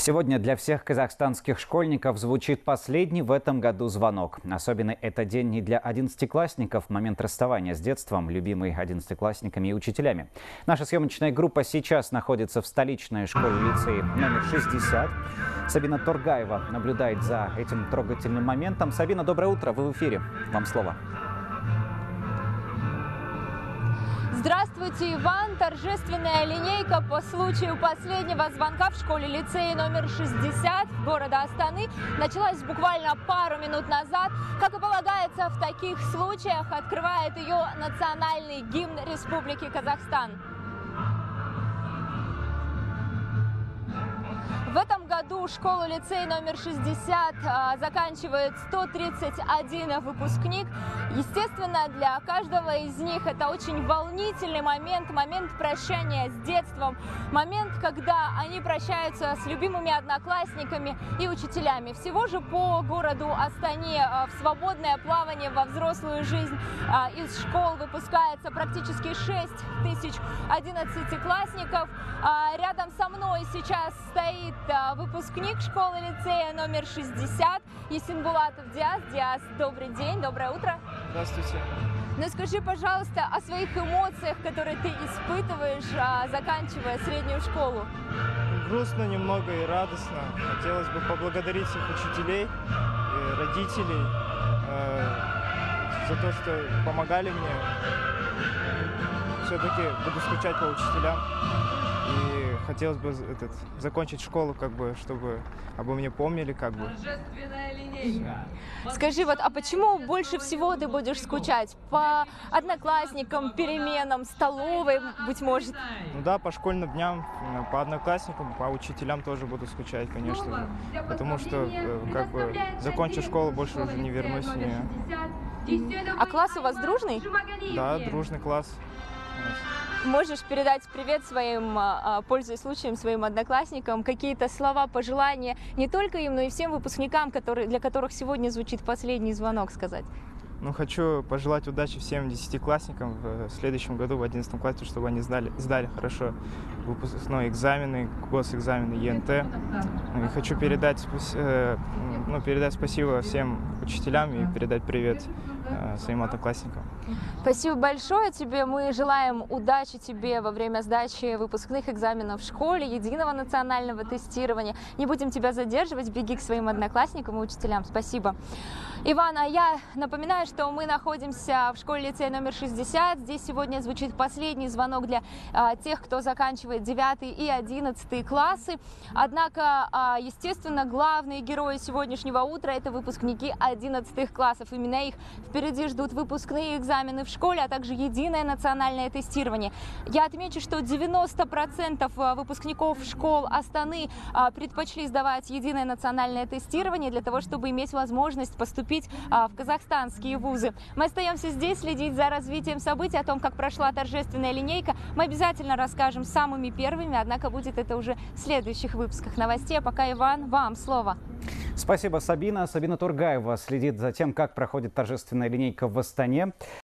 Сегодня для всех казахстанских школьников звучит последний в этом году звонок. Особенно это день не для одиннадцатиклассников, момент расставания с детством, любимый одиннадцатиклассниками и учителями. Наша съемочная группа сейчас находится в столичной школе-лицее номер 60. Сабина Торгаева наблюдает за этим трогательным моментом. Сабина, доброе утро, вы в эфире. Вам слово. Здравствуйте, Иван! Торжественная линейка по случаю последнего звонка в школе-лицее номер 60 города Астаны началась буквально пару минут назад. Как и полагается в таких случаях, открывает ее национальный гимн Республики Казахстан. В этом году школу-лицей номер 60 заканчивает 131 выпускник. Естественно, для каждого из них это очень волнительный момент, момент прощания с детством, момент, когда они прощаются с любимыми одноклассниками и учителями. Всего же по городу Астане в свободное плавание во взрослую жизнь из школ выпускается практически 6 тысяч одиннадцатиклассников. Рядом со мной сейчас стоит выпускник школы-лицея номер 60 Есенбулатов Диас. Диас, добрый день, доброе утро. Здравствуйте. Ну скажи, пожалуйста, о своих эмоциях, которые ты испытываешь, заканчивая среднюю школу. Грустно немного и радостно. Хотелось бы поблагодарить всех учителей и родителей за то, что помогали мне. Все-таки буду скучать по учителям. И хотелось бы закончить школу, чтобы обо мне помнили, Торжественная линейка. Скажи, а почему больше всего ты будешь скучать? По одноклассникам, переменам, столовой, быть может? Ну да, по школьным дням, по одноклассникам, по учителям тоже буду скучать, конечно же. Потому что, закончу школу, больше уже не вернусь в нее. А класс у вас дружный? Да, дружный класс. Можешь передать привет своим, пользуясь случаем, своим одноклассникам, какие-то слова, пожелания не только им, но и всем выпускникам, для которых сегодня звучит последний звонок, сказать? Ну, хочу пожелать удачи всем десятиклассникам в следующем году, в 11 классе, чтобы они сдали хорошо выпускные экзамены, госэкзамены, ЕНТ. И хочу передать спасибо всем учителям и передать привет своим одноклассникам. Спасибо большое тебе. Мы желаем удачи тебе во время сдачи выпускных экзаменов в школе, единого национального тестирования. Не будем тебя задерживать, беги к своим одноклассникам и учителям. Спасибо. Иван, а я напоминаю, что мы находимся в школе-лицее номер 60. Здесь сегодня звучит последний звонок для тех, кто заканчивает 9 и 11 классы. Однако, естественно, главные герои сегодняшнего утра – это выпускники 11 классов. Именно их впереди ждут выпускные экзамены в школе, а также единое национальное тестирование. Я отмечу, что 90% выпускников школ Астаны предпочли сдавать единое национальное тестирование для того, чтобы иметь возможность поступить в казахстанские вузы. Мы остаемся здесь следить за развитием событий, о том, как прошла торжественная линейка. Мы обязательно расскажем самыми первыми, однако будет это уже в следующих выпусках новостей. А пока, Иван, вам слово. Спасибо, Сабина. Сабина Торгаева следит за тем, как проходит торжественная линейка в Астане.